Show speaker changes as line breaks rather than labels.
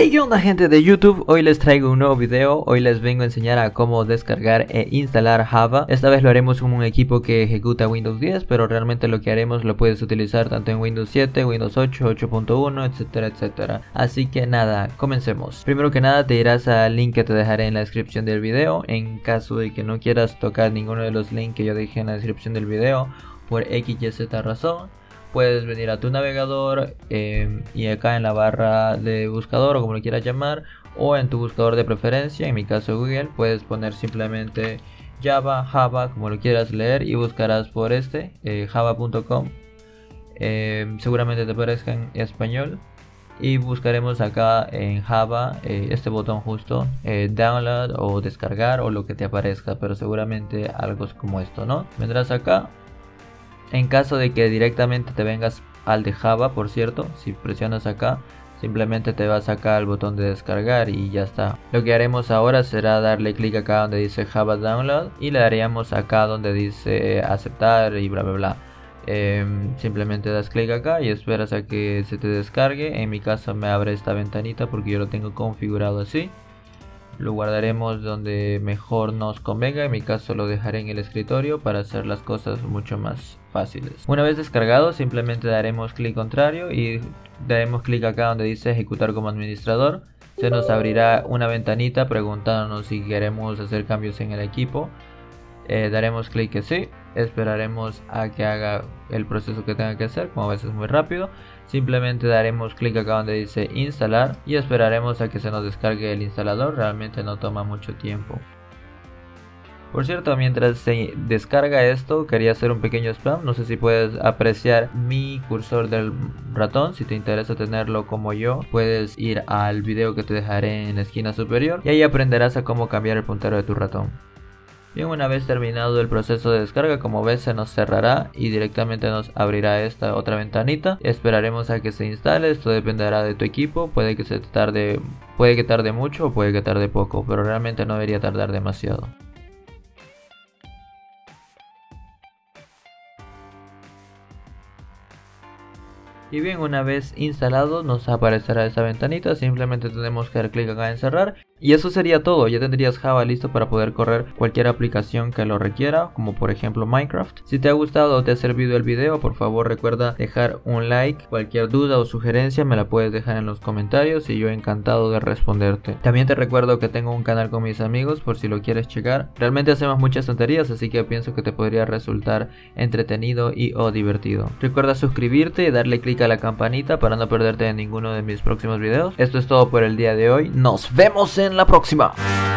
Hey, ¿qué onda, gente de YouTube? Hoy les traigo un nuevo video. Hoy les vengo a enseñar a cómo descargar e instalar Java. Esta vez lo haremos con un equipo que ejecuta Windows 10, pero realmente lo que haremos lo puedes utilizar tanto en Windows 7, Windows 8, 8.1, etcétera, etcétera. Así que nada, comencemos. Primero que nada te irás al link que te dejaré en la descripción del video. En caso de que no quieras tocar ninguno de los links que yo dejé en la descripción del video por X, Y, Z razón, puedes venir a tu navegador y acá en la barra de buscador, o como lo quieras llamar, o en tu buscador de preferencia, en mi caso Google, puedes poner simplemente Java, como lo quieras leer, y buscarás por java.com. Seguramente te aparezca en español, y buscaremos acá en Java este botón justo, download o descargar o lo que te aparezca, pero seguramente algo como esto, ¿no? Vendrás acá. En caso de que directamente te vengas al de Java, por cierto, si presionas acá, simplemente te vas acá al botón de descargar y ya está. Lo que haremos ahora será darle clic acá donde dice Java Download y le daríamos acá donde dice aceptar y bla bla bla. Simplemente das clic acá y esperas a que se te descargue. En mi caso me abre esta ventanita porque yo lo tengo configurado así. Lo guardaremos donde mejor nos convenga, en mi caso lo dejaré en el escritorio para hacer las cosas mucho más fáciles. Una vez descargado, simplemente daremos clic contrario y daremos clic acá donde dice ejecutar como administrador. Se nos abrirá una ventanita preguntándonos si queremos hacer cambios en el equipo. Daremos clic que sí, esperaremos a que haga el proceso que tenga que hacer, como ves es muy rápido. Simplemente daremos clic acá donde dice instalar y esperaremos a que se nos descargue el instalador, realmente no toma mucho tiempo. Por cierto, mientras se descarga esto, quería hacer un pequeño spam. No sé si puedes apreciar mi cursor del ratón. Si te interesa tenerlo como yo, puedes ir al video que te dejaré en la esquina superior y ahí aprenderás a cómo cambiar el puntero de tu ratón. Bien, una vez terminado el proceso de descarga, como ves se nos cerrará y directamente nos abrirá esta otra ventanita. Esperaremos a que se instale, esto dependerá de tu equipo, puede que tarde mucho o puede que tarde poco, pero realmente no debería tardar demasiado. Y bien, una vez instalado nos aparecerá esa ventanita, simplemente tenemos que dar clic acá en cerrar. Y eso sería todo, ya tendrías Java listo para poder correr cualquier aplicación que lo requiera, como por ejemplo Minecraft. Si te ha gustado o te ha servido el video, por favor recuerda dejar un like. Cualquier duda o sugerencia me la puedes dejar en los comentarios y yo encantado de responderte. También te recuerdo que tengo un canal con mis amigos por si lo quieres checar. Realmente hacemos muchas tonterías, así que pienso que te podría resultar entretenido y o divertido. Recuerda suscribirte y darle clic a la campanita para no perderte de ninguno de mis próximos videos. Esto es todo por el día de hoy. Nos vemos en la próxima.